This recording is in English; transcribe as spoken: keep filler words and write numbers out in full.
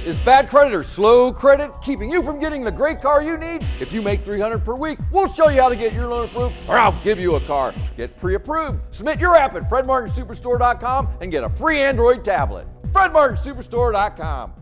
Is bad credit or slow credit keeping you from getting the great car you need? If you make three hundred per week, we'll show you how to get your loan approved, or I'll give you a car. Get pre-approved. Submit your app at Fred Martin Superstore dot com and get a free Android tablet. Fred Martin Superstore dot com.